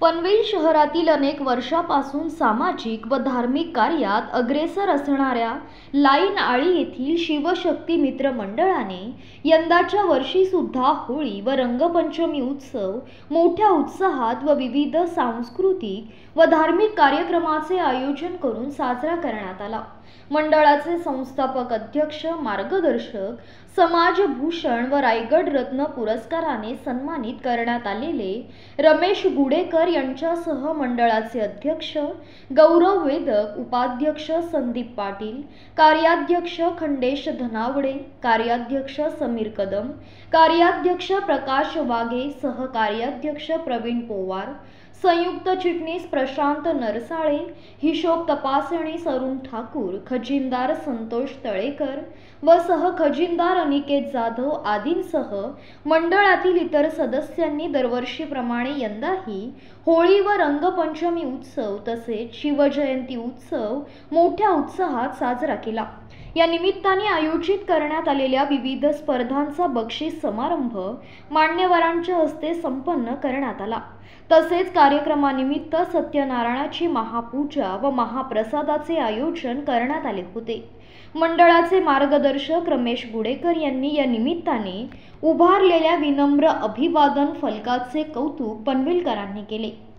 पनवेल शहरातील अनेक वर्षापासून सामाजिक व धार्मिक कार्यात अग्रेसर असणाऱ्या लाईन आळी येथील शिवशक्ती मित्र मंडळाने यंदाच्या वर्षी सुद्धा होळी व रंगपंचमी उत्सव मोठ्या उत्साहात व विविध सांस्कृतिक व धार्मिक कार्यक्रमाचे आयोजन करून साजरा करण्यात आला। मंडळाचे संस्थापक अध्यक्ष, मार्गदर्शक, समाजभूषण व रायगड रत्न पुरस्काराने सन्मानित करण्यात आलेले रमेश गुडेकर यांच्यासह मंडळाचे अध्यक्ष गौरव वेदक, उपाध्यक्ष संदीप पाटील, कार्याध्यक्ष खंडेश धनावडे, कार्याध्यक्ष समीर कदम, कार्याध्यक्ष प्रकाश वाघे, सहकार्याध्यक्ष प्रवीण पोवार, संयुक्त चिटणीस प्रशांत नरसाळे, हिशोब तपासणी अरुण ठाकूर, खजिनदार संतोष तळेकर व सह खजिनदार अनिकेत जाधव आदींसह मंडळातील इतर सदस्यांनी दरवर्षीप्रमाणे यंदाही होळी व रंगपंचमी उत्सव तसेच शिवजयंती उत्सव मोठ्या उत्साहात साजरा केला। या निमित्ताने आयोजित करण्यात आलेल्या विविध स्पर्धांचा बक्षीस समारंभ मान्यवरांच्या हस्ते संपन्न करण्यात आला। तसेच कार्यक्रमानिमित्त सत्यनारायणाची महापूजा व महाप्रसादाचे आयोजन करण्यात आले होते। मंडळाचे मार्गदर्शक रमेश गुडेकर यांनी या निमित्ताने उभारलेल्या विनम्र अभिवादन फलकाचे कौतुक पनवेलकरांनी केले।